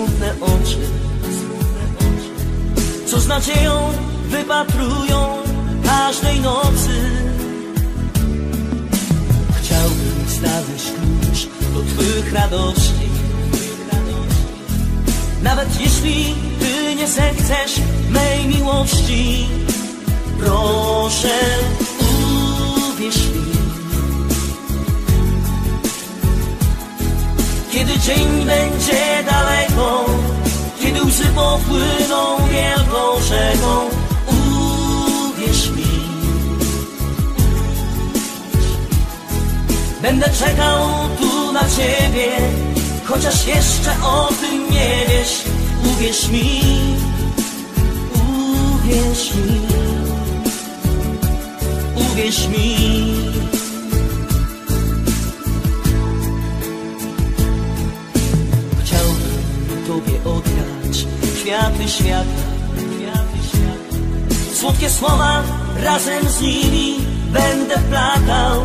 smutne oczy, co z nadzieją wypatrują każdej nocy. Chciałbym znaleźć klucz do twych radości, nawet jeśli ty nie zechcesz mej miłości. Proszę, uwierz mi. Kiedy dzień będzie daleko, kiedy łzy popłyną wielką rzeką, uwierz mi. Będę czekał tu na ciebie, chociaż jeszcze o tym nie wiesz. Uwierz mi, uwierz mi, uwierz mi. Tobie oddać kwiaty świata, słodkie słowa razem z nimi będę platał.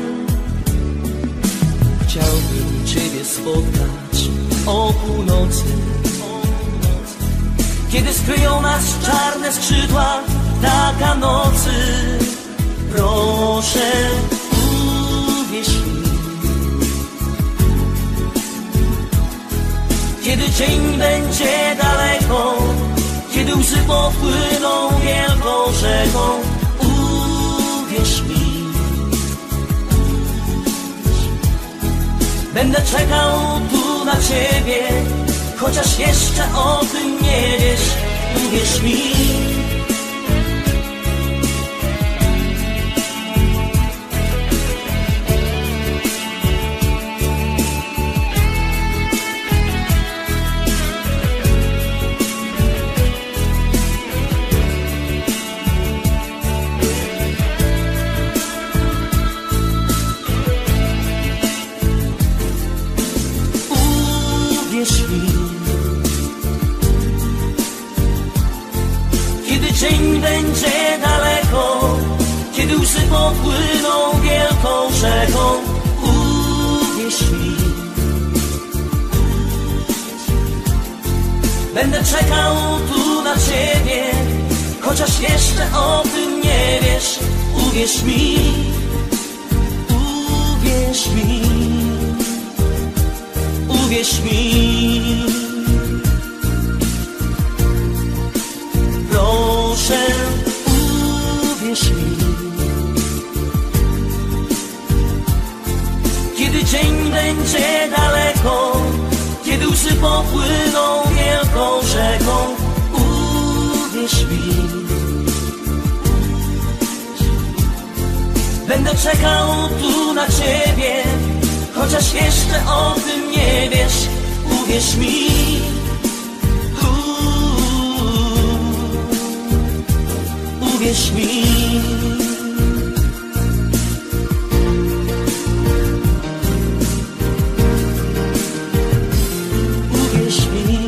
Chciałbym Ciebie spotkać o północy, kiedy skryją nas czarne skrzydła ptaka nocy. Proszę, uwierz mi. Kiedy dzień będzie daleko, kiedy łzy popłyną wielką rzeką, uwierz mi. Będę czekał tu na ciebie, chociaż jeszcze o tym nie wiesz. Uwierz mi. Kiedy dzień będzie daleko, kiedy łzy popłyną wielką rzeką, uwierz mi. Będę czekał tu na ciebie, chociaż jeszcze o tym nie wiesz. Uwierz mi, uwierz mi, uwierz mi. Proszę, uwierz mi. Kiedy dzień będzie daleko, kiedy łzy popłyną wielką rzeką, uwierz mi. Będę czekał tu na ciebie, chociaż jeszcze o tym nie wiesz. Uwierz mi. Uwierz mi. Uwierz mi.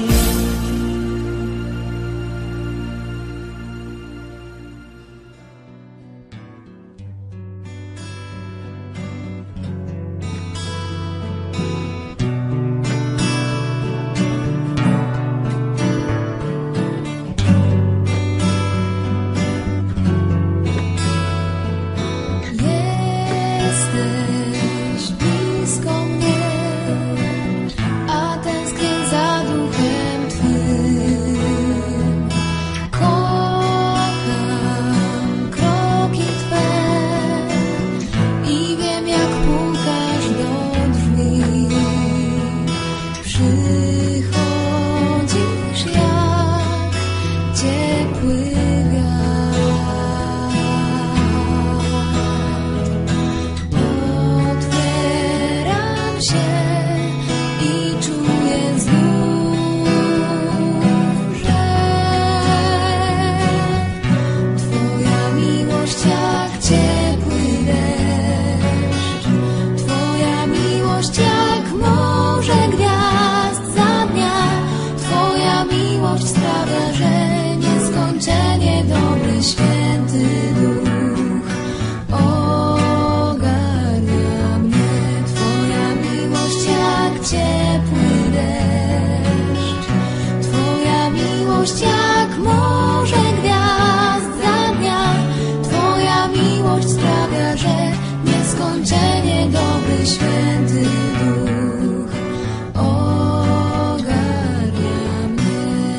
miłość jak morze gwiazd za dnia. Twoja miłość sprawia, że nieskończenie dobry, święty Duch ogarnia mnie.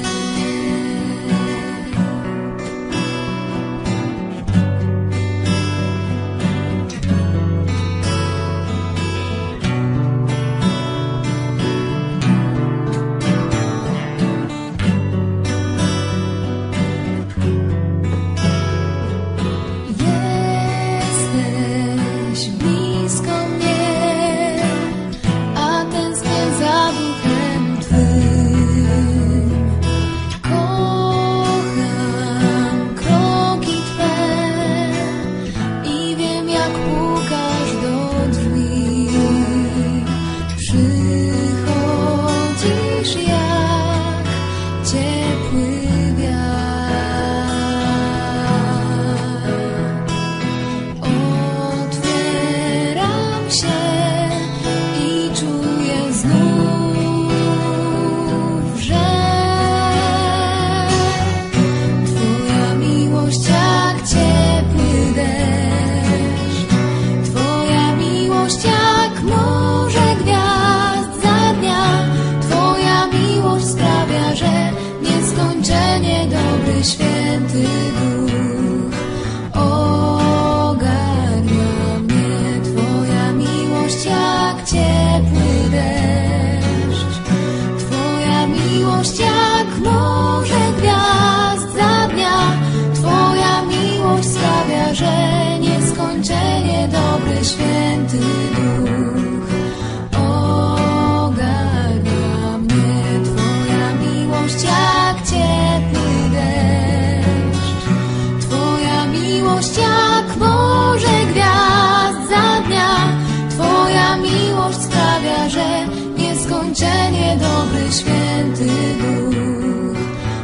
Jesteś blisko mnie, a tęsknię za duchem Twym. Kocham kroki Twe i wiem, jak pukasz do drzwi. Przychodzisz jak ciepły wiatr. Otwieram się i czuję znów, że Twoja miłość jak ciepły deszcz. Twoja miłość jak morze gwiazd za dnia. Twoja miłość sprawia, że nieskończenie dobry, święty Duch ogarnia mnie. Twoja miłość jak ciepły deszcz. Twoja miłość jak morze gwiazd za dnia. Twoja miłość sprawia, że nieskończenie dobry, święty Duch ogarnia mnie. Twoja miłość jak ciepły deszcz. Twoja miłość jak morze gwiazd za dnia. Twoja miłość sprawia, że nieskończenie dobry, święty Duch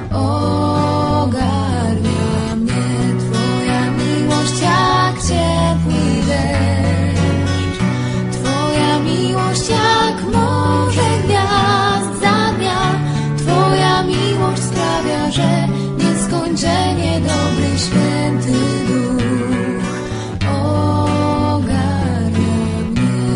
ogarnia mnie. Twoja miłość jak ciepły deszcz. Twoja miłość jak morze gwiazd za dnia. Twoja miłość sprawia, że nieskończenie dobry, święty Duch ogarnia mnie.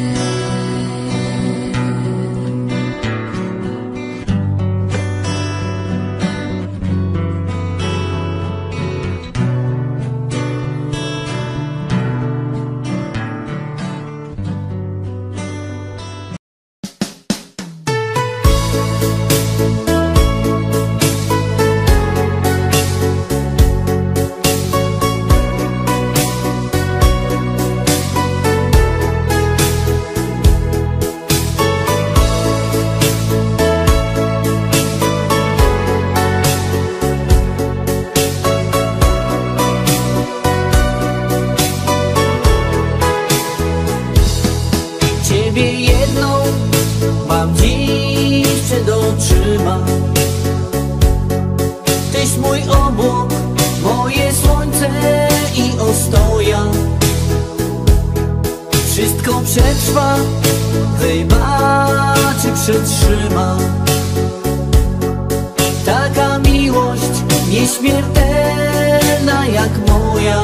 Ciebie jedną mam dziś przed oczyma. Tyś mój obłok, moje słońce i ostoja. Wszystko przetrwa, wybaczy, przetrzyma. Taka miłość nieśmiertelna jak moja.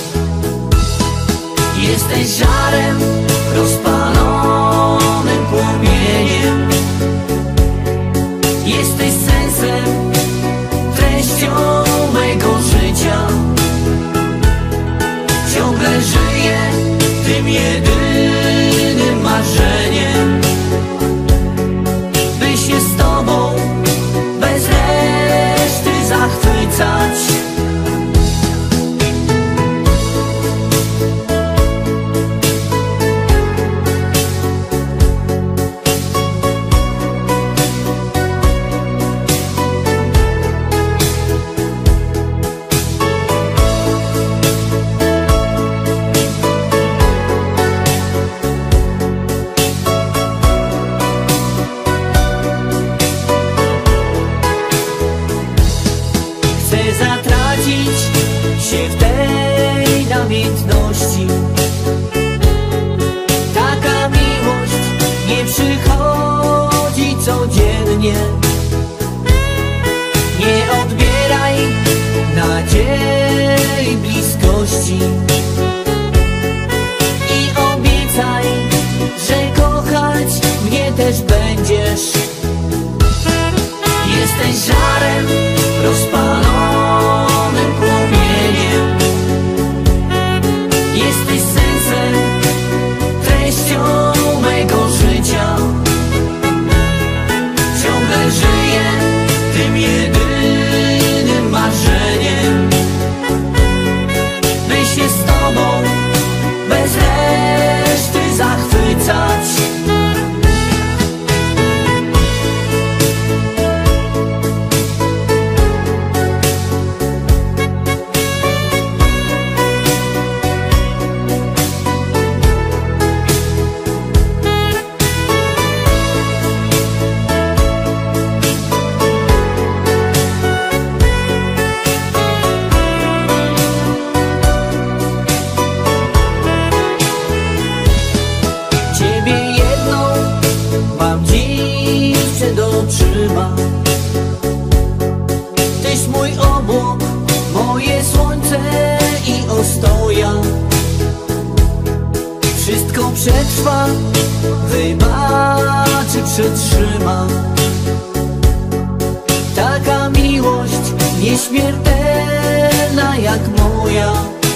Jesteś żarem, rozpalonym płomieniem. Jesteś sensem, treścią mego życia. Ciągle żyję tym jedynym marzeniem, by się z Tobą bez reszty zachwycać. Nie odbieraj nadziei bliskości i obiecaj, że kochać mnie też będziesz. Jesteś żarem, rozpalonym płomieniem. Jesteś sensem, treścią mego życia. Ciągle żyję tym jedynym marzeniem, by się z tobą bez reszty zachwycać. Tyś mój obłok, moje słońce i ostoja. Wszystko przetrwa, wybaczy, przetrzyma. Taka miłość nieśmiertelna jak moja.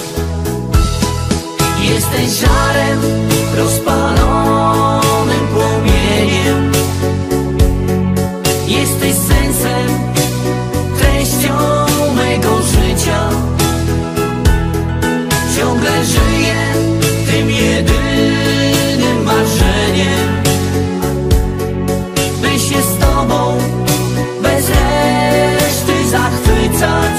Jesteś żarem, rozpalonym płomieniem. Jesteś sensem, treścią mego życia. Ciągle żyję tym jedynym marzeniem, by się z tobą bez reszty zachwycać.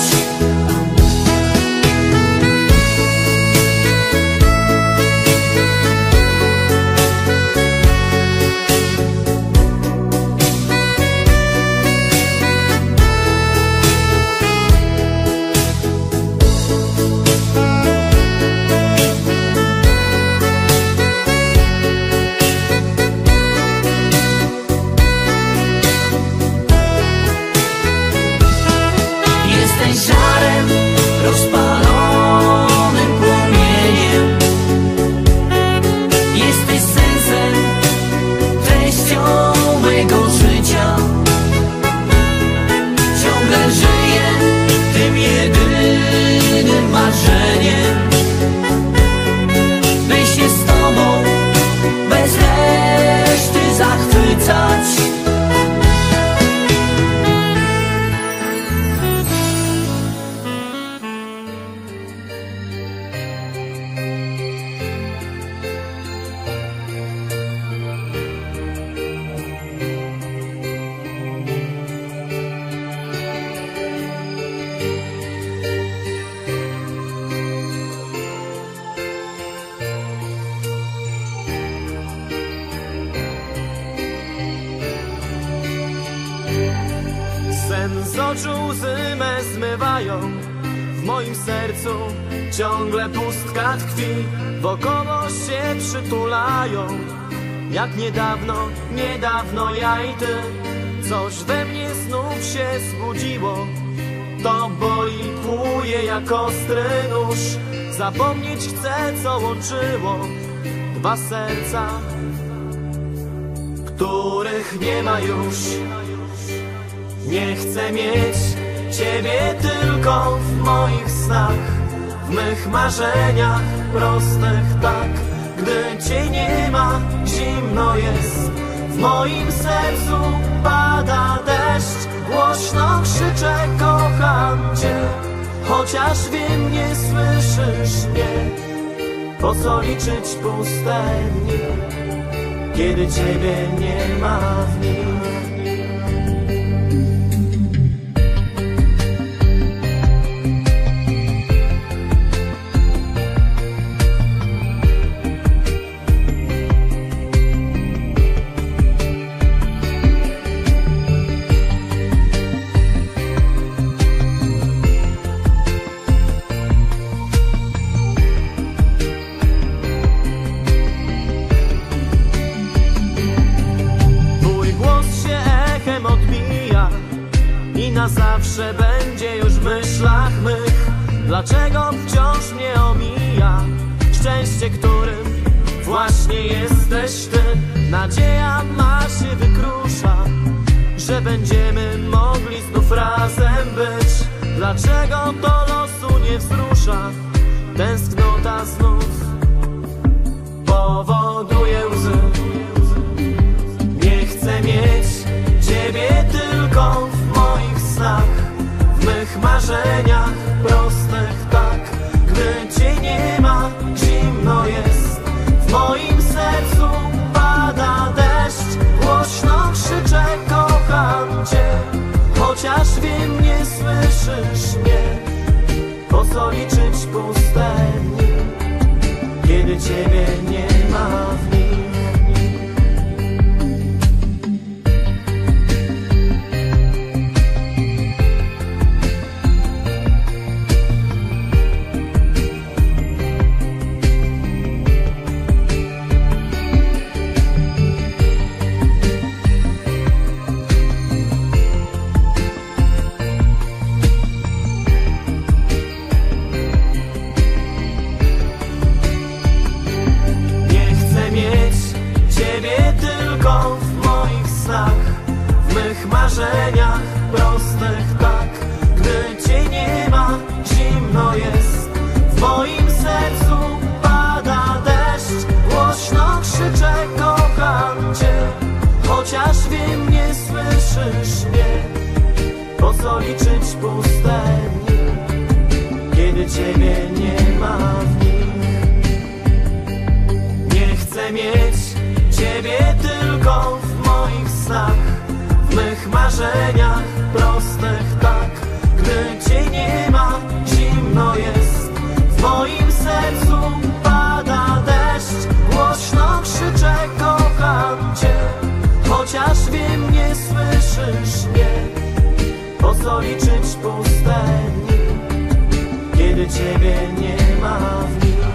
Z oczu łzy me zmywają, w moim sercu ciągle pustka tkwi. Wokoło się przytulają, jak niedawno, niedawno ja i ty. Coś we mnie znów się zbudziło, to boli, kłuje jak ostry nóż. Zapomnieć chcę, co łączyło dwa serca, których nie ma już. Nie chcę mieć ciebie tylko w moich snach, w mych marzeniach prostych tak. Gdy cię nie ma, zimno jest, w moim sercu pada deszcz. Głośno krzyczę, kocham cię, chociaż wiem, nie słyszysz mnie. Po co liczyć puste dni, kiedy ciebie nie ma w nich? na zawsze będzie już w myślach mych. Dlaczego wciąż mnie omija szczęście, którym właśnie jesteś ty? Nadzieja ma się wykrusza, że będziemy mogli znów razem być. Dlaczego to losu nie wzrusza? Tęsknota znów powoduje łzy. Nie chcę mieć ciebie tylko w moich snach, w mych marzeniach prostych tak. Gdy cię nie ma, zimno jest, w moim sercu pada deszcz. Głośno krzyczę, kocham cię, chociaż wiem, nie słyszysz mnie. Po co liczyć puste dni, kiedy ciebie nie ma w nich? Marzeniach prostych tak. Gdy cię nie ma, zimno jest, w moim sercu pada deszcz. Głośno krzyczę, kocham cię, chociaż wiem, nie słyszysz mnie. Po co liczyć puste dni, kiedy ciebie nie ma w nich? Nie chcę mieć ciebie tylko w moich snach, w mych marzeniach prostych tak. Gdy cię nie ma, zimno jest, w moim sercu pada deszcz. Głośno krzyczę, kocham cię, chociaż wiem, nie słyszysz mnie. Po co liczyć puste dni, kiedy ciebie nie ma w nich?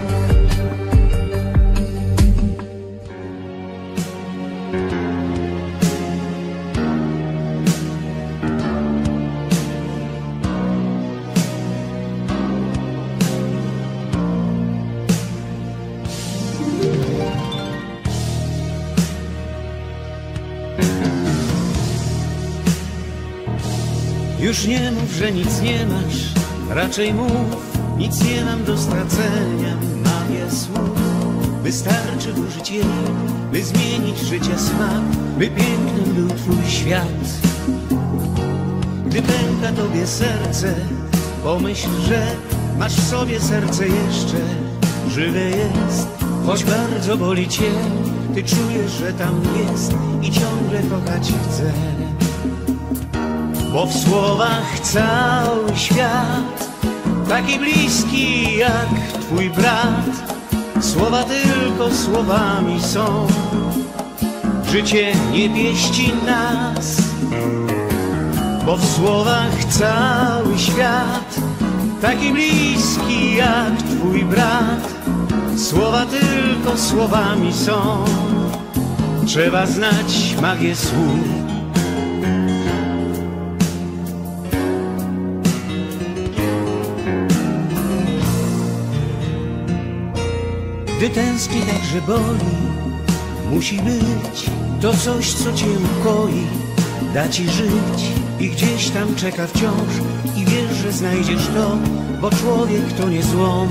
Już nie mów, że nic nie masz, raczej mów, nic nie mam do stracenia. Magia słów wystarczy użyć jej, by zmienić życia smak, by pięknym był twój świat. Gdy pęka tobie serce, pomyśl, że masz w sobie serce jeszcze żywe jest. Choć bardzo boli cię, ty czujesz, że tam jest i ciągle kochać chce. Bo w słowach cały świat, taki bliski jak twój brat. Słowa tylko słowami są, życie nie pieści nas. Bo w słowach cały świat, taki bliski jak twój brat. Słowa tylko słowami są, trzeba znać magię słów. Gdy tęskni tak, że boli, musi być to coś, co cię ukoi, da ci żyć i gdzieś tam czeka wciąż. I wiesz, że znajdziesz to, bo człowiek to nie złom.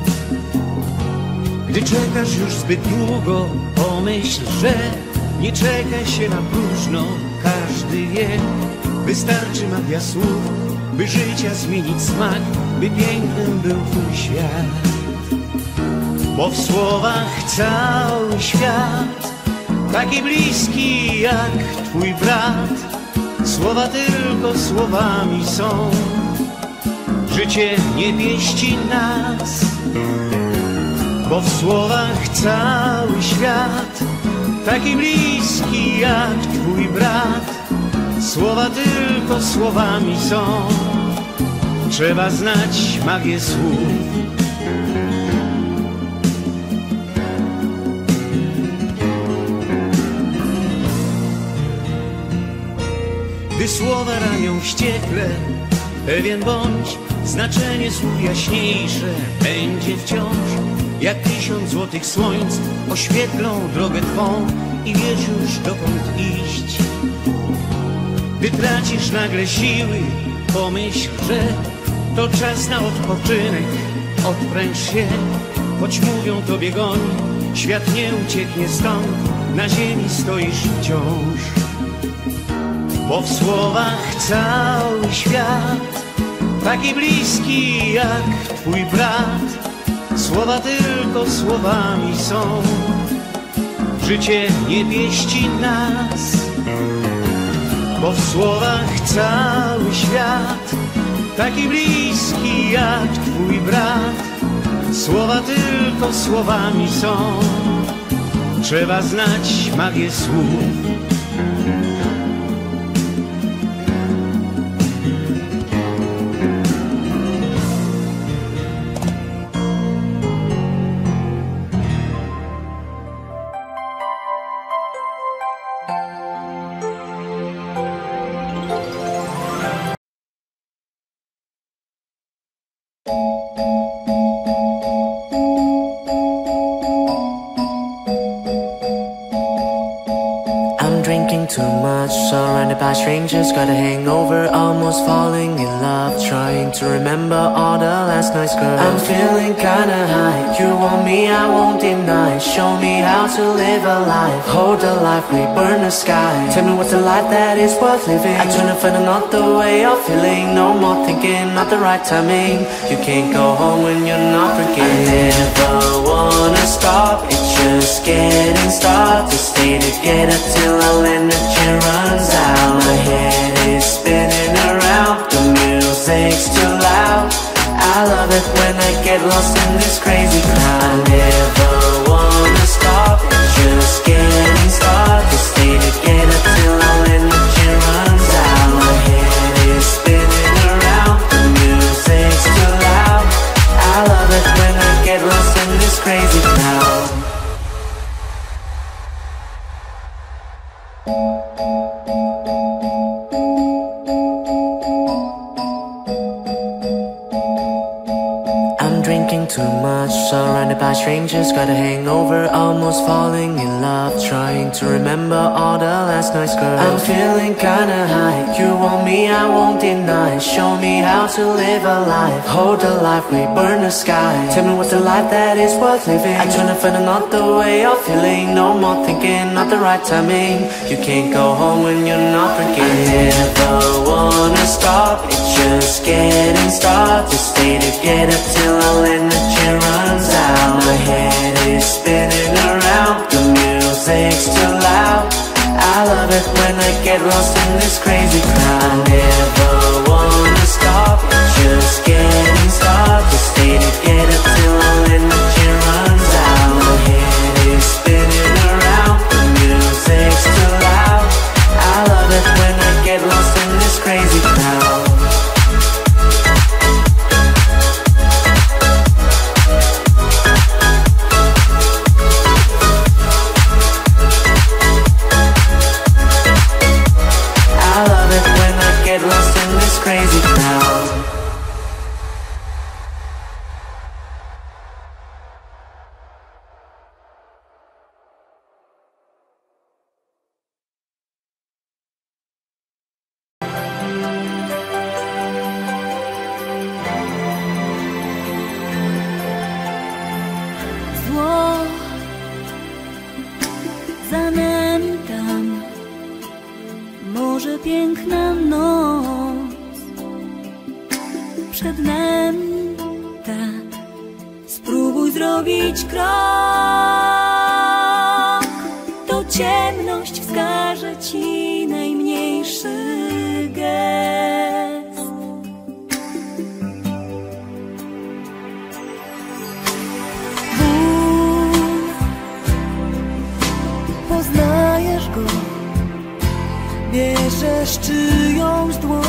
Gdy czekasz już zbyt długo, pomyśl, że nie czeka się na próżno. Każdy wie, wystarczy magia słów, by życia zmienić smak, by pięknym był twój świat. Bo w słowach cały świat, taki bliski jak twój brat. Słowa tylko słowami są, życie nie pieści nas. Bo w słowach cały świat, taki bliski jak twój brat. Słowa tylko słowami są, trzeba znać magię słów. gdy słowa ranią wściekle. Pewien bądź, znaczenie słów jaśniejsze będzie wciąż, jak 1000 złotych słońc oświetlą drogę twą i wiesz już dokąd iść. Gdy tracisz nagle siły, pomyśl, że to czas na odpoczynek. Odpręż się, choć mówią tobie goń, świat nie ucieknie stąd, na ziemi stoisz wciąż. Bo w słowach cały świat, taki bliski jak twój brat. Słowa tylko słowami są, życie nie pieści nas. Bo w słowach cały świat, taki bliski jak twój brat. Słowa tylko słowami są, trzeba znać magię słów. Surrounded by strangers, got a hangover, almost falling in love. Trying to remember all the last night's girl. I'm feeling kinda high, you want me, I won't deny. Show me how to live a life, hold a life, we burn the sky. Tell me what's a life that is worth living. I try to find another way of feeling, no more thinking, not the right timing. You can't go home when you're not drinking. I never wanna stop, it's just getting started. To stay together till our energy runs out. My head is spinning around, the music's too loud. I love it when I get lost in this crazy crowd. I never wanna stop, it's just getting started. To stay together till our energy runs out. My head is spinning around, the music's too loud. I love it when I get lost in this crazy crowd. Too much, surrounded by strangers, got a hangover, almost falling in love. Trying to remember all the last night's girl. I'm feeling kinda high, you want me, I won't deny. Show me how to live a life, hold a life, we burn the sky. Tell me what's a life that is worth living. I try to find another way of feeling, no more thinking, not the right timing. You can't go home when you're not drinking. I never wanna stop, it's just getting started. To stay together till our energy runs out. My head is spinning around, the music's too loud. I love it when I get lost in this crazy crowd. I never wanna stop, it's just getting started. To stay together till our energy runs out. My head is spinning around, the music's too loud. I love it when I get lost in this crazy crowd. Get lost in this crazy crowd. Zło zanętam, może piękna noc przed nami, tak. Spróbuj zrobić krok, to ciemność wskaże ci najmniejszy gest. Ból, poznajesz go, bierzesz czyjąś dłoń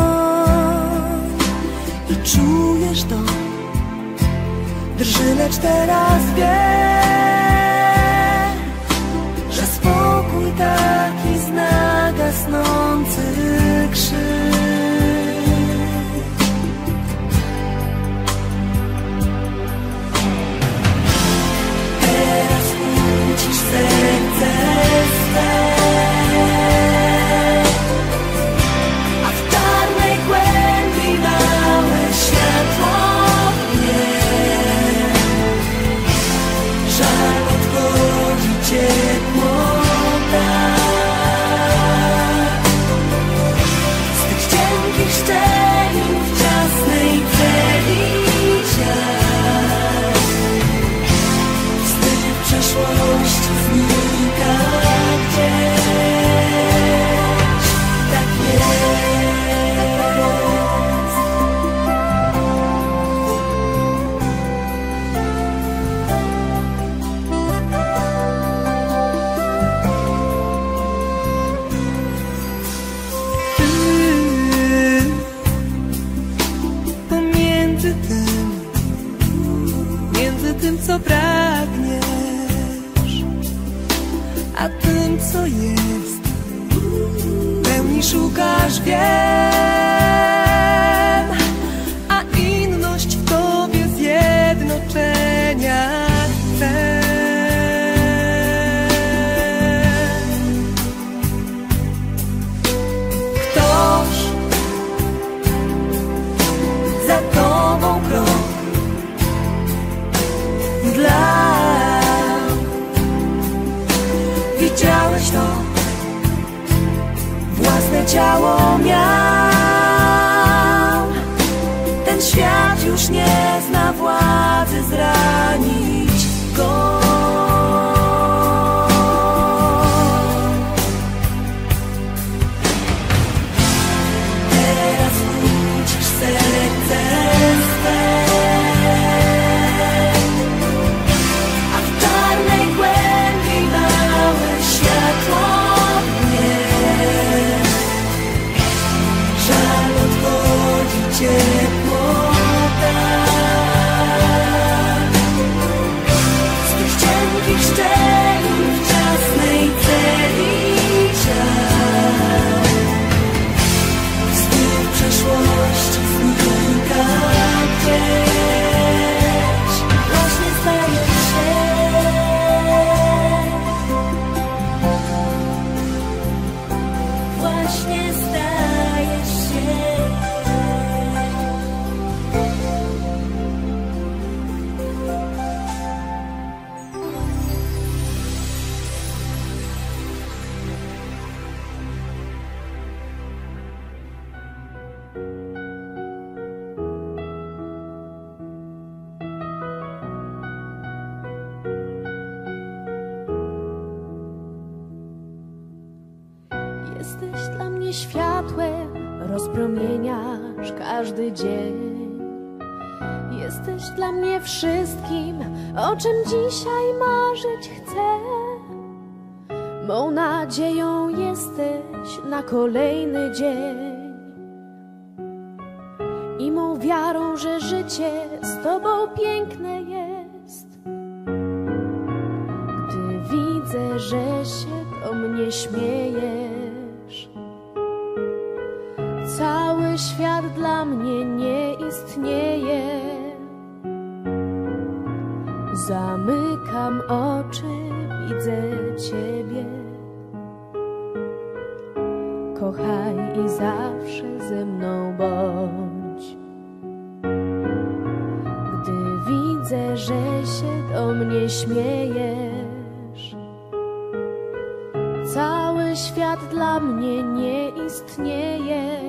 i czujesz to, drży, lecz teraz wie, że spokój taki zna gasnący dzięki szczerim w ciasnej celi ciast. Wstyd przeszłości znika gdzieś. Tak jest. Co pragniesz, a tym, co jest, pełni szukasz, wiem, a inność w tobie zjednoczenia chce. Ktoś za tobą krok widziałeś to, własne ciało miał. Ten świat już nie zna władzy zranić go. Teraz ucisz serce swe. Jesteś dla mnie światłem, rozpromieniasz każdy dzień. Jesteś dla mnie wszystkim, o czym dzisiaj marzyć chcę. Mą nadzieją jesteś na kolejny dzień i mą wiarą, że życie z tobą piękne jest. Gdy widzę, że się do mnie śmiejesz, cały świat dla mnie nie istnieje. Zamykam oczy, widzę Ciebie. Kochaj i zawsze ze mną bądź. Gdy widzę, że się do mnie śmiejesz, cały świat dla mnie nie istnieje.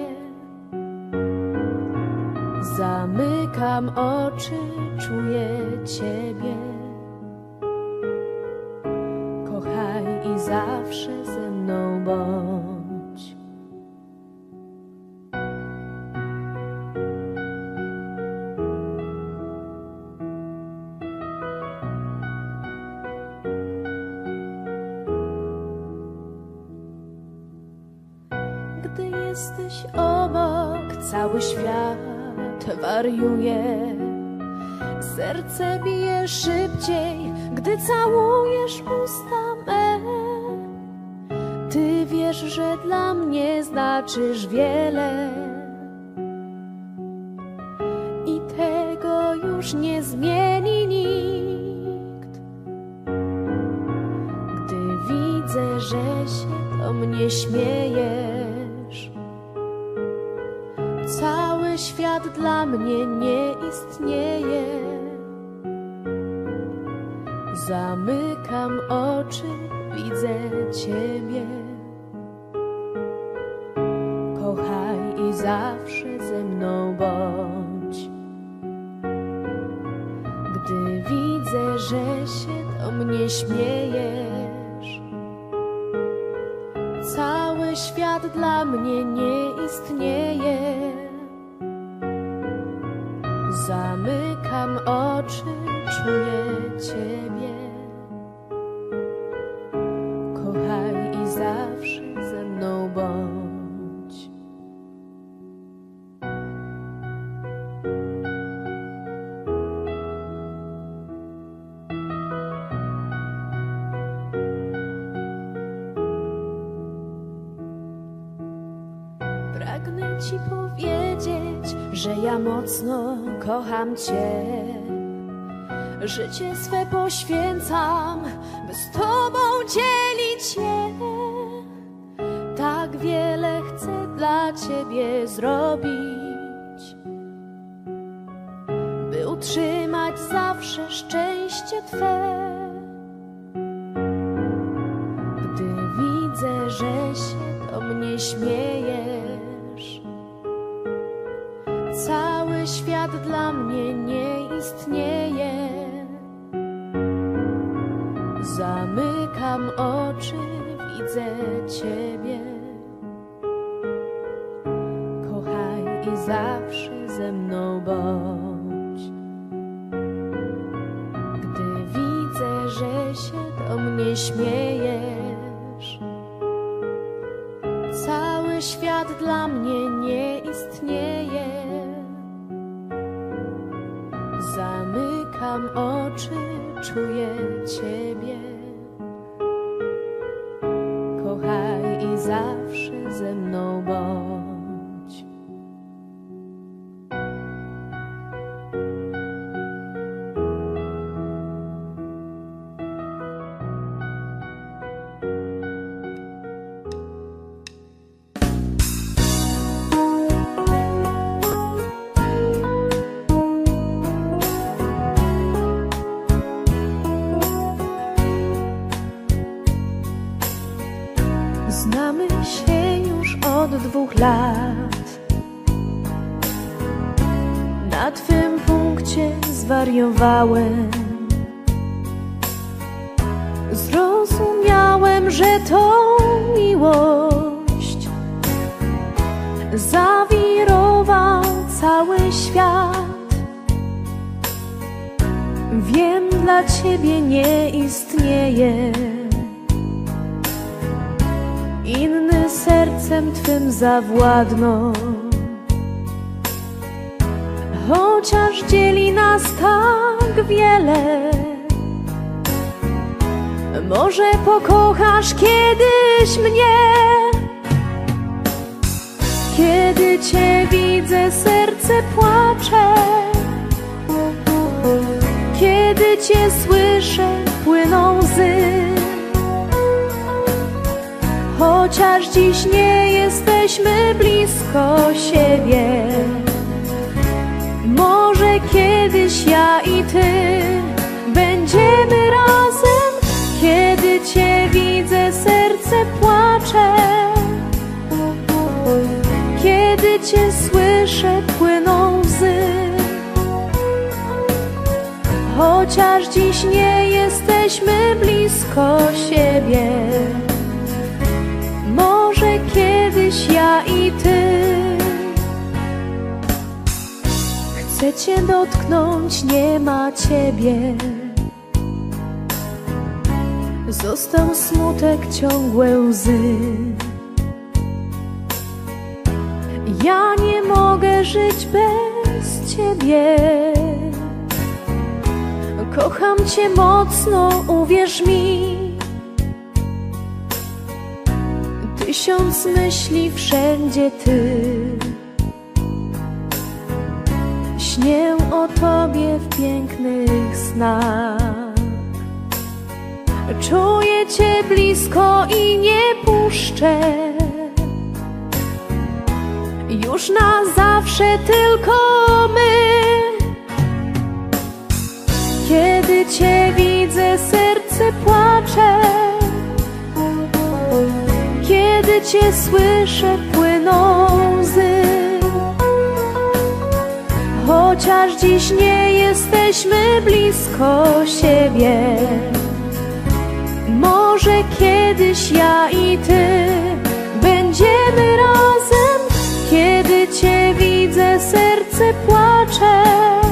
Zamykam oczy, czuję Ciebie. Kochaj i zawsze ze mną bądź. Gdy jesteś obok, cały świat wariuje. Serce bije szybciej, gdy całujesz usta me. Ty wiesz, że dla mnie znaczysz wiele i tego już nie zmieni nikt. Gdy widzę, że się do mnie śmiejesz, cały świat dla mnie nie istnieje. Zamykam oczy, widzę Ciebie. Kochaj i zawsze ze mną bądź. Gdy widzę, że się do mnie śmiejesz, cały świat dla mnie nie istnieje. Zamykam oczy, czuję Ciebie. Kochaj i zawsze ze mną bądź. Pragnę Ci powiedzieć, że ja mocno kocham Cię. Życie swe poświęcam, by z Tobą dzielić się. Tak wiele chcę dla Ciebie zrobić, by utrzymać zawsze szczęście Twe. Gdy widzę, że się do mnie śmiejesz, cały świat dla mnie nie istnieje. Zamykam oczy, widzę Ciebie. Kochaj i zawsze ze mną bądź. Gdy widzę, że się do mnie śmiejesz, cały świat dla mnie nie istnieje. Zamykam oczy, czuję Ciebie. Kochaj i zawsze ze mną bądź. Znamy się już od 2 lat. Na Twym punkcie zwariowałem. Zrozumiałem, że to miłość. Zawirował cały świat. Wiem, dla Ciebie nie istnieje inny sercem Twym zawładną. Chociaż dzieli nas tak wiele, może pokochasz kiedyś mnie. Kiedy Cię widzę, serce płacze. Kiedy Cię słyszę, płyną łzy. Chociaż dziś nie jesteśmy blisko siebie, może kiedyś ja i Ty będziemy razem. Kiedy Cię widzę, serce płacze. Kiedy Cię słyszę, płyną łzy. Chociaż dziś nie jesteśmy blisko siebie, może kiedyś ja i Ty. Chcę Cię dotknąć, nie ma Ciebie. Został smutek, ciągłe łzy. Ja nie mogę żyć bez Ciebie. Kocham Cię mocno, uwierz mi. 1000 myśli, wszędzie Ty. Śnię o Tobie w pięknych snach. Czuję Cię blisko i nie puszczę. Już na zawsze tylko my. Kiedy Cię widzę, serce płacze. Kiedy Cię słyszę, płyną łzy. Chociaż dziś nie jesteśmy blisko siebie, może kiedyś ja i ty będziemy razem. Kiedy cię widzę, serce płacze.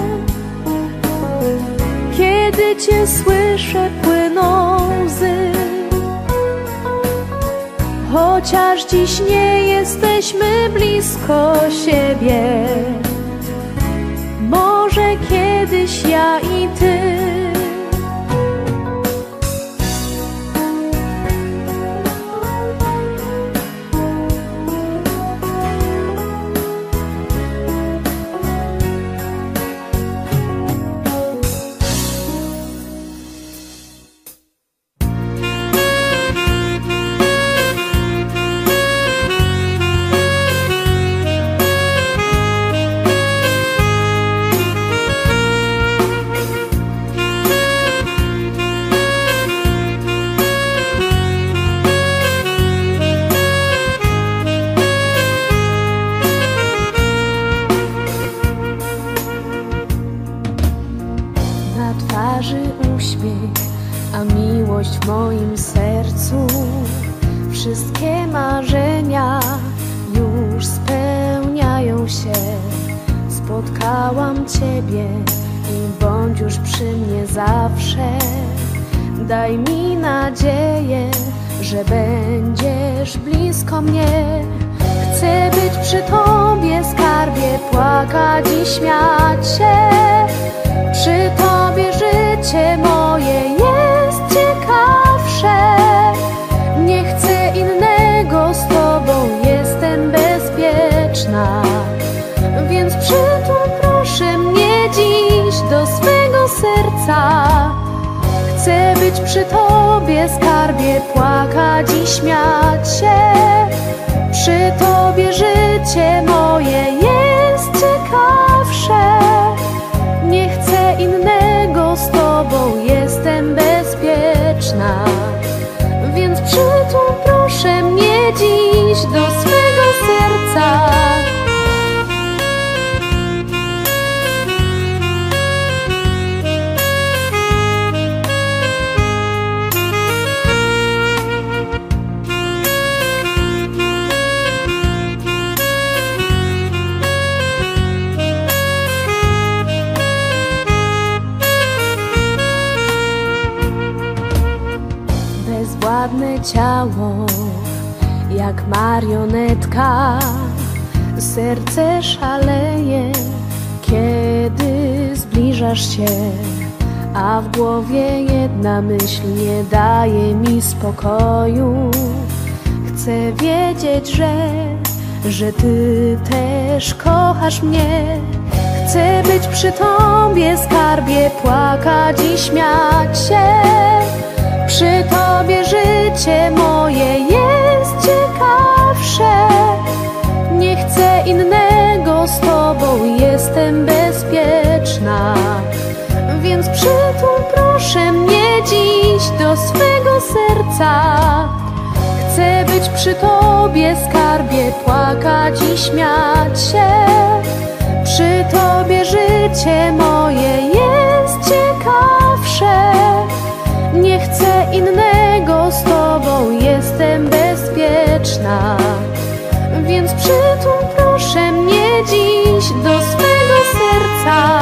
Kiedy cię słyszę, płyną łzy. Chociaż dziś nie jesteśmy blisko siebie, może kiedyś ja i ty. Uśmiech, a miłość w moim sercu. Wszystkie marzenia już spełniają się. Spotkałam Ciebie i bądź już przy mnie zawsze. Daj mi nadzieję, że będziesz blisko mnie. Chcę być przy Tobie, skarbie, płakać i śmiać się. Przy Tobie życie moje jest ciekawsze. Nie chcę innego, z Tobą jestem bezpieczna. Więc przytul proszę mnie dziś do swego serca. Chcę być przy Tobie, skarbie, płakać i śmiać się. Przy Tobie życie moje jest ciekawsze. Nie chcę innego, z Tobą jestem bezpieczna. Więc przytul proszę mnie dziś do swego serca. Bezwładne ciało, jak marionetka. Serce szaleje, kiedy zbliżasz się. A w głowie jedna myśl nie daje mi spokoju. Chcę wiedzieć, że Ty też kochasz mnie. Chcę być przy Tobie, skarbie, płakać i śmiać się. Przy Tobie życie moje jest ciekawsze. Nie chcę innego, z Tobą jestem bezpieczna. Więc przytul proszę mnie dziś do swego serca. Chcę być przy Tobie, skarbie, płakać i śmiać się. Przy Tobie życie moje jest ciekawsze. Nie chcę innego, z Tobą jestem bezpieczna. Więc przytul proszę mnie dziś do swego serca.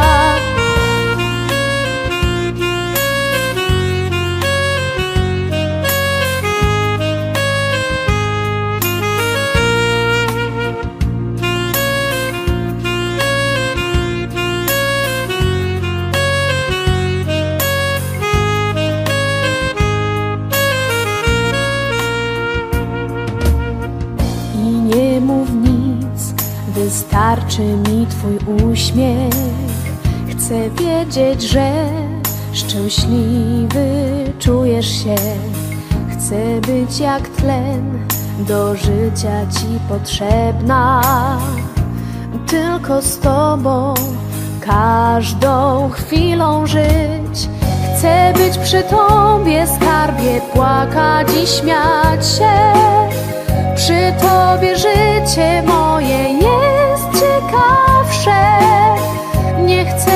Wystarczy mi Twój uśmiech. Chcę wiedzieć, że szczęśliwy czujesz się. Chcę być jak tlen, do życia Ci potrzebna. Tylko z Tobą każdą chwilą żyć. Chcę być przy Tobie, skarbie, płakać i śmiać się. Przy Tobie życie moje jest ciekawsze. Nie chcę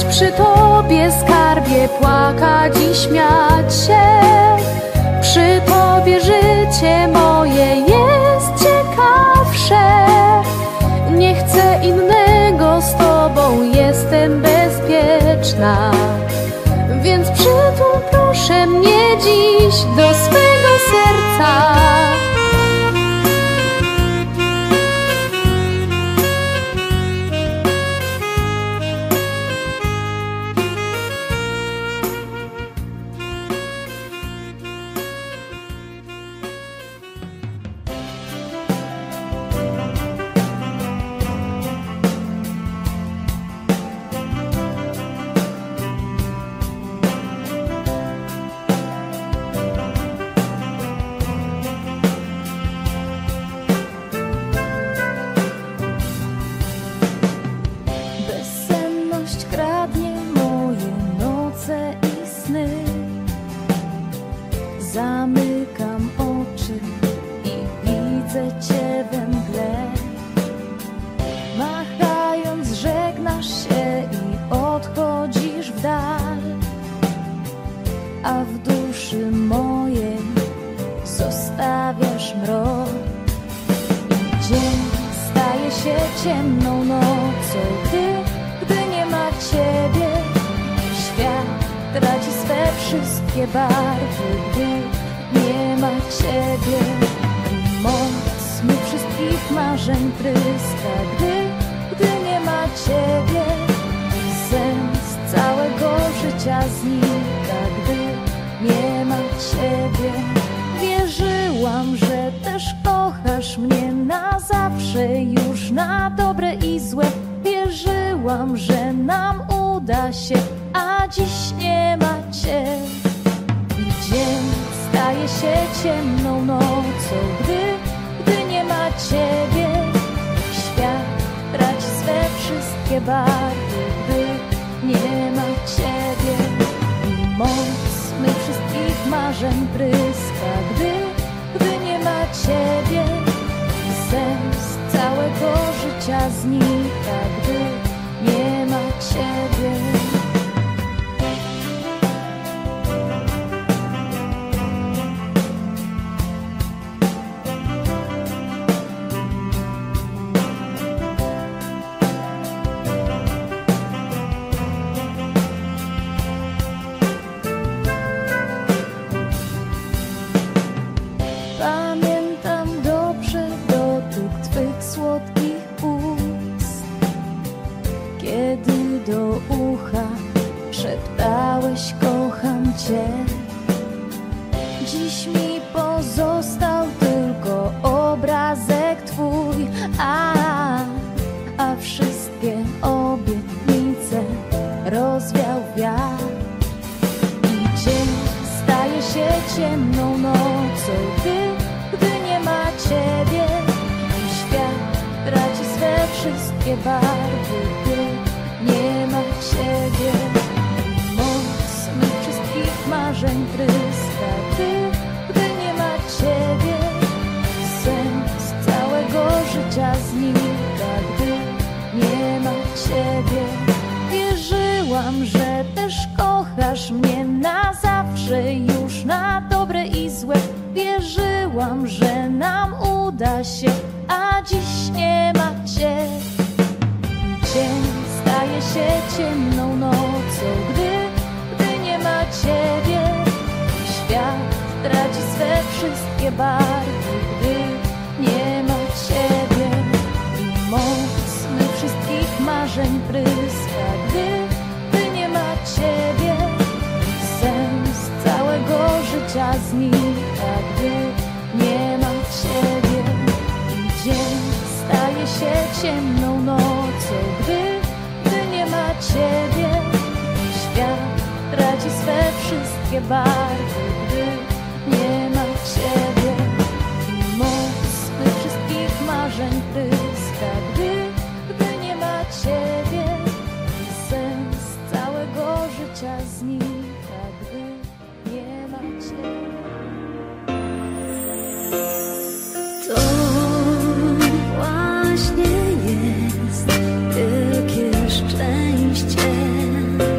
przy Tobie, skarbie, płakać i śmiać się. Przy Tobie życie moje jest ciekawsze. Nie chcę innego, z Tobą jestem bezpieczna. Więc przytul proszę mnie dziś do swego serca. Zamykam oczy i widzę Cię we mgle. Machając żegnasz się i odchodzisz w dal, a w duszy mojej zostawiasz mrok. I dzień staje się ciemną nocą, gdy nie ma Ciebie. Świat traci swe wszystkie barwy, gdy nie ma Ciebie. I moc mi wszystkich marzeń pryska, gdy nie ma Ciebie. I sens całego życia znika, gdy nie ma Ciebie. Wierzyłam, że też kochasz mnie na zawsze, już na dobre i złe. Wierzyłam, że nam uda się, a dziś nie ma Cię. I dzień staje się ciemną nocą, gdy nie ma Ciebie. Świat traci swe wszystkie barwy, gdy nie ma Ciebie. I moc mych wszystkich marzeń pryska, gdy nie ma Ciebie. I sens całego życia znika, gdy nie ma Ciebie. Pamiętam dobrze dotyk Twych słodkich ust, kiedy do ucha szeptałeś kocham Cię. Dziś mi pozostał tylko obrazek Twój, a wszystkie obietnice rozwiał wiatr. I dzień staje się ciemną nocą, gdy nie ma Ciebie. I świat traci swe wszystkie barwy, gdy nie ma Ciebie. I moc mych wszystkich marzeń pryska, gdy nie ma Ciebie. Sens całego życia znika, gdy nie ma Ciebie. Wierzyłam, że też kochasz mnie na zawsze, już na dobre i złe. Wierzyłam, że nam uda się, a dziś nie ma Cię. Dzień staje się ciemną nocą, gdy nie ma Ciebie. Świat traci swe wszystkie barwy, gdy nie ma Ciebie. I moc mych wszystkich marzeń pryska, gdy nie ma Ciebie. Sens całego życia znika, gdy nie ma Ciebie. I dzień staje się ciemną nocą, gdy nie ma Ciebie. Świat traci swe wszystkie barwy, gdy nie ma Ciebie. I moc mych wszystkich marzeń pryska, gdy nie ma Ciebie. Sens całego życia znika, gdy nie ma Ciebie. To właśnie jest wielkie szczęście.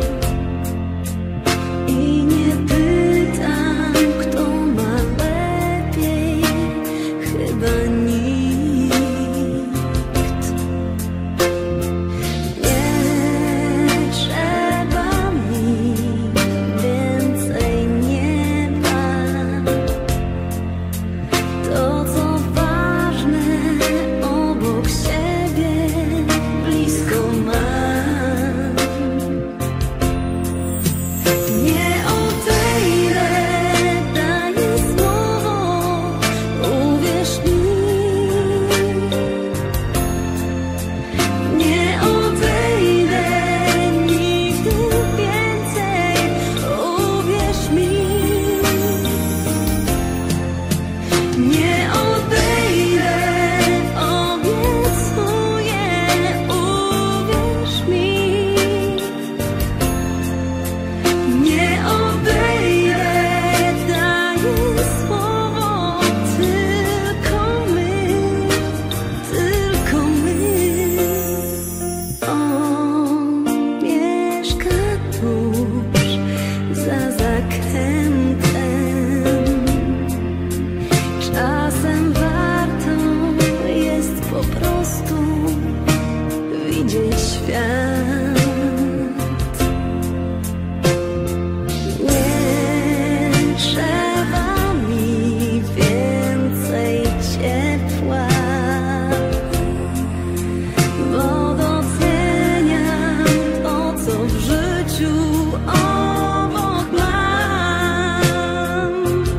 życiu obok mam.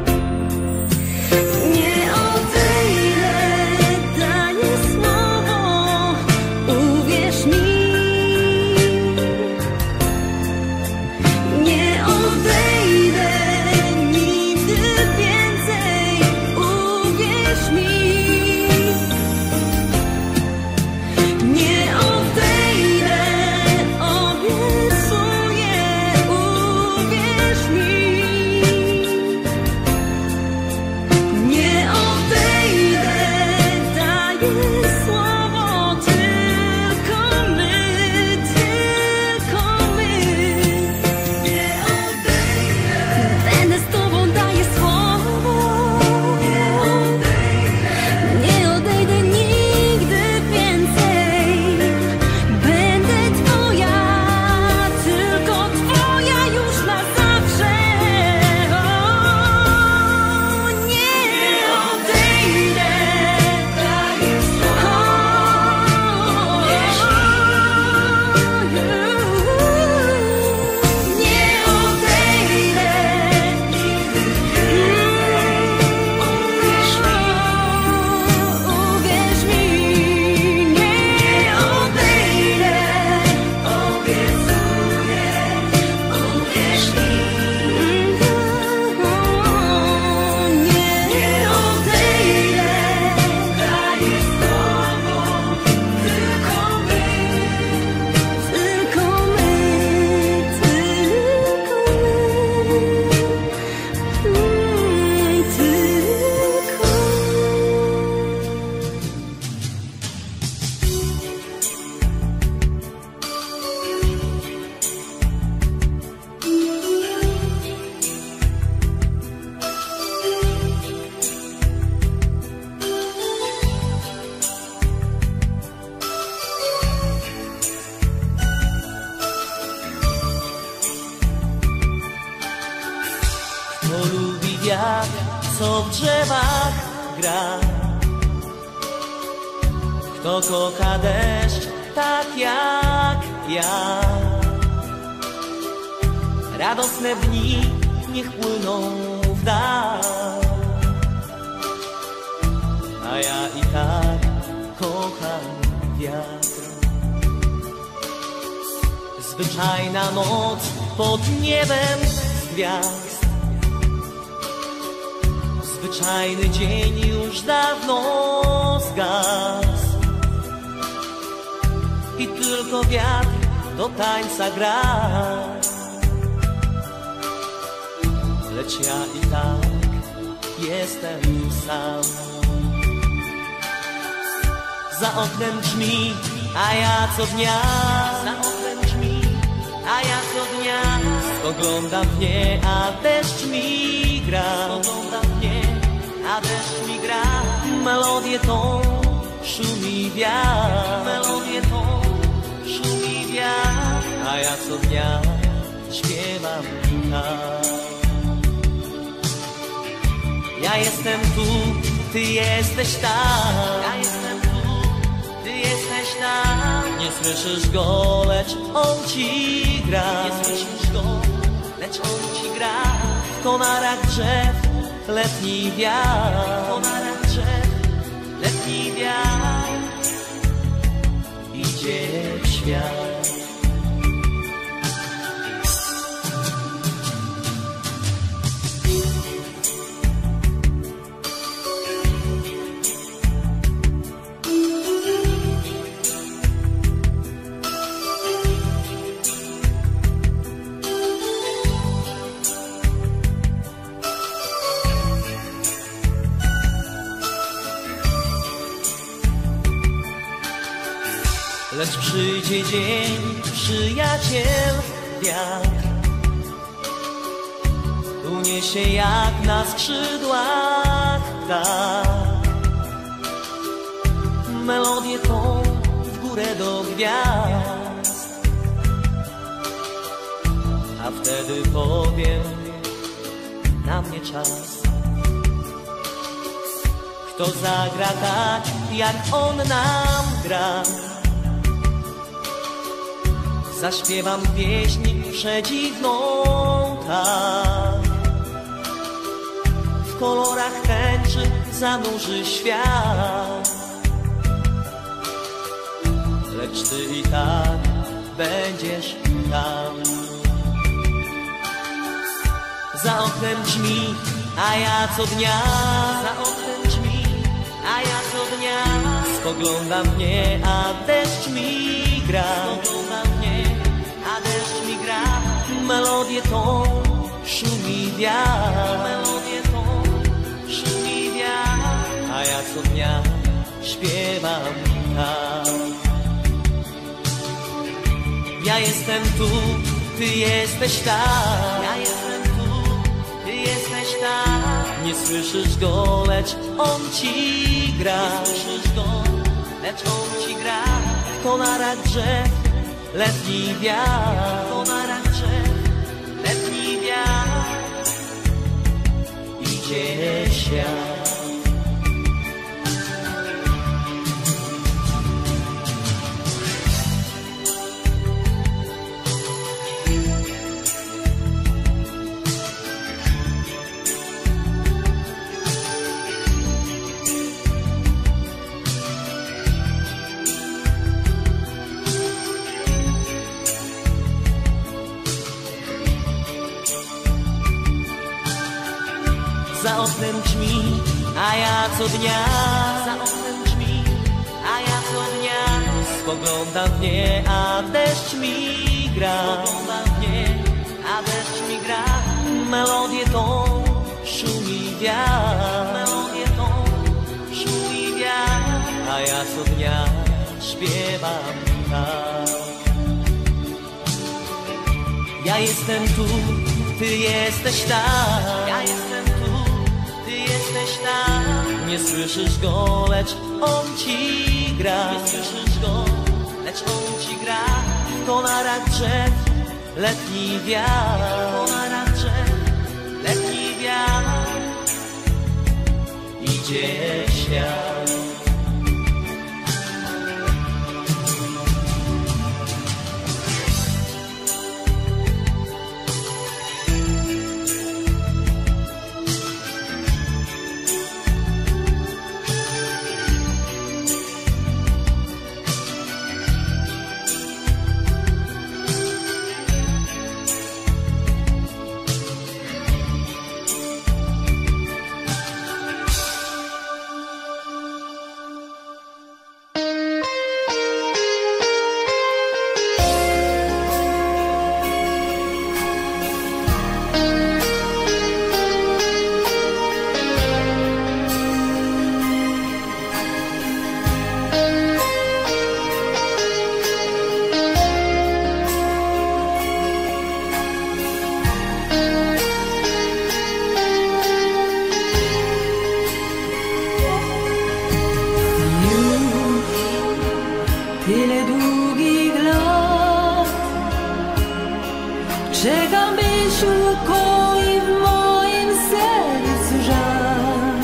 Nie odejdę, daję słowo, uwierz mi. Nie odejdę nigdy więcej, uwierz mi. Nie odejdę, obiecuję, uwierz mi. Nie odejdę, daję słowo, tylko my, tylko my. Nie odejdę, będę z tobą, daję słowo. Nie odejdę nigdy więcej, będę twoja, tylko twoja już na zawsze. O, nie odejdę, daję słowo. Nie odejdę nigdy więcej, uwierz mi. Nie odejdę, obiecuję, uwierz mi. Nie odejdę, daję słowo, tylko my, tylko my, Kto lubi wiatr, co w drzewach gra? Kto kocha deszcz, tak jak ja? Radosne dni niech płyną w dal, a ja i tak kocham wiatr. Zwyczajna noc pod niebem z gwiazd, zwyczajny dzień już dawno zgasł i tylko wiatr do tańca gra. Lecz ja i tak jestem sam. Za oknem grzmi, a ja co dnia, za oknem grzmi, a ja co dnia spoglądam w nie, a deszcz mi gra. Spoglądam w nie, a deszcz mi gra. Melodię tą szumi wiatr, melodię tą szumi wiatr, a ja co dnia śpiewam tak. Ja jestem tu, ty jesteś tam. Ja jestem tu, ty jesteś tam. Nie słyszysz go, lecz on ci gra. Nie słyszysz go, lecz on ci gra. W konarach drzew letni wiatr, w konarach drzew letni wiatr idzie w świat. Lecz przyjdzie dzień, przyjaciel wiatr uniesie jak na skrzydłach tak. Melodię tą w górę do gwiazd, a wtedy powiem na mnie czas. Kto zagra tak, jak on nam gra? Zaśpiewam pieśń przedziwną, tak. W kolorach tęczy zanurzy świat, lecz ty i tak będziesz tam. Za oknem drzwi, a ja co dnia, za oknem drzwi, a ja co dnia spoglądam w nie, a deszcz mi gra, spoglądam w nie, a deszcz mi gra. Melodię tą szumi wiatr, melodię tą szumi wiatr, a ja co dnia śpiewam tak. Ja jestem tu, ty jesteś tam, ja jestem tu, ty jesteś tam. Nie słyszysz go, lecz on ci gra, nie słyszysz go, lecz on ci gra. To narak drzew, letni wiatr, to narak drzew, letni wiatr. Idzie świat. Za oknem drzwi, a ja co dnia, za oknem drzwi, a ja co dnia spoglądam w nie, a deszcz mi gra, spoglądam w nie, a deszcz mi gra. Melodię tą szumi wiatr, melodię tą szumi wiatr, a ja co dnia śpiewam tak. Ja jestem tu, ty jesteś tam, ja jestem tu, ty jesteś tam. Nie słyszysz go, lecz on ci gra, nie słyszysz go, lecz on ci gra. To narak drzew, letni wiatr, to narak drzew, letni wiatr. Idzie świat. Tyle długich lat czekam, byś ukoił w moim sercu żal.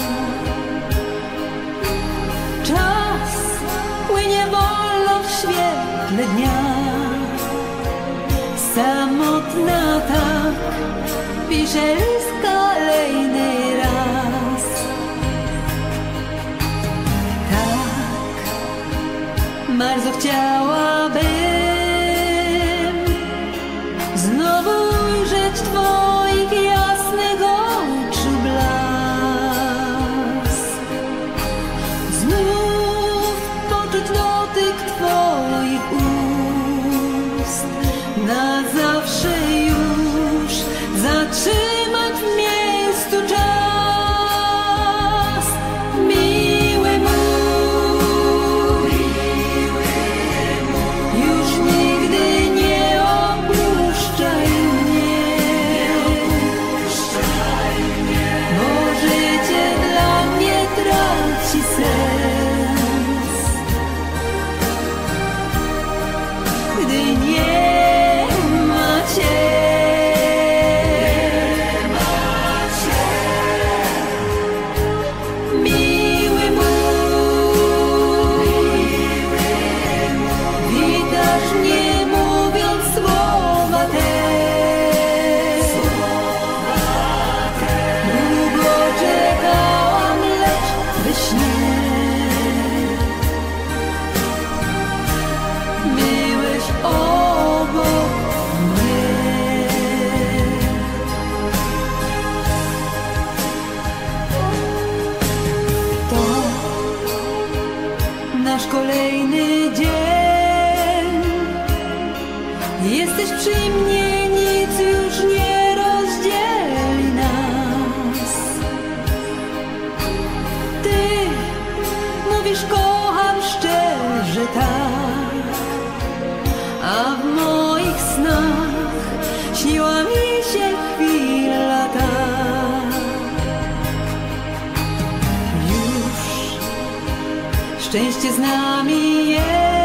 Czas płynie wolno w świetle dnia, samotna tak pisze list kolejny raz. Bardzo chciałabym znowu ujrzeć twoich jasnych oczu blask, znów poczuć dotyk twoich ust, na zawsze już zatrzymać w miejscu czas. Miły mój, już szczęście z nami jest.